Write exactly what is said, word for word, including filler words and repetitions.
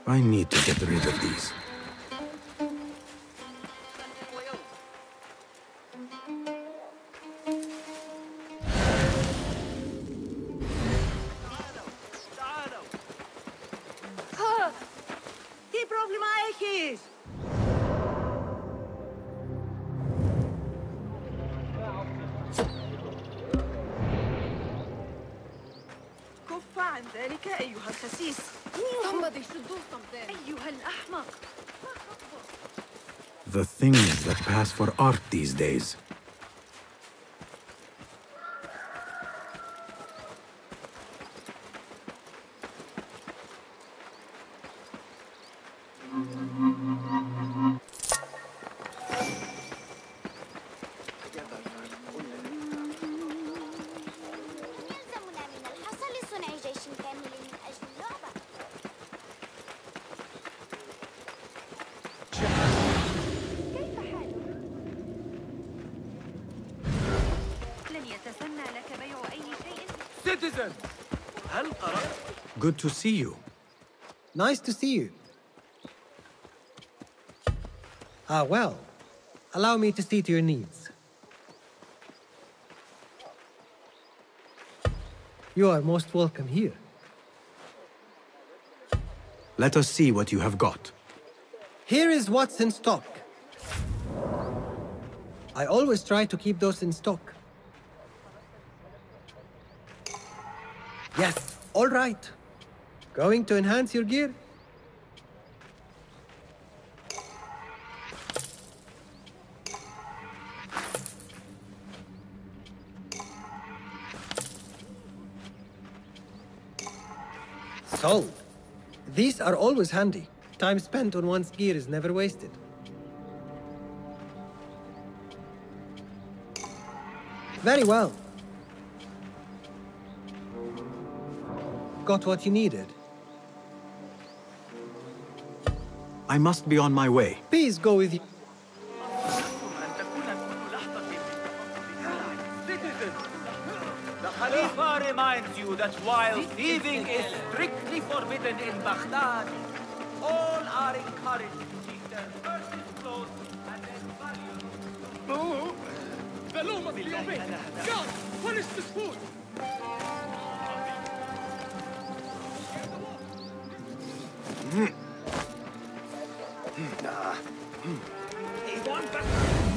I need to get rid of these. Τι πρόβλημα έχεις? كف عن ذلك أيها الخسيس. Somebody should do something. أيها الأحمق. The things that pass for art these days. Citizen! Good to see you. Nice to see you. Ah, well. Allow me to see to your needs. You are most welcome here. Let us see what you have got. Here is what's in stock. I always try to keep those in stock. Yes, all right. Going to enhance your gear? Sold. These are always handy. Time spent on one's gear is never wasted. Very well. Got what you needed? I must be on my way. Please go with you. Citizen! The Khalifa reminds you that while thieving is strictly forbidden in Baghdad, all are encouraged to keep their purses closed and their valuables. Oh! The law must be obeyed! Guards, punish this fool! They want us.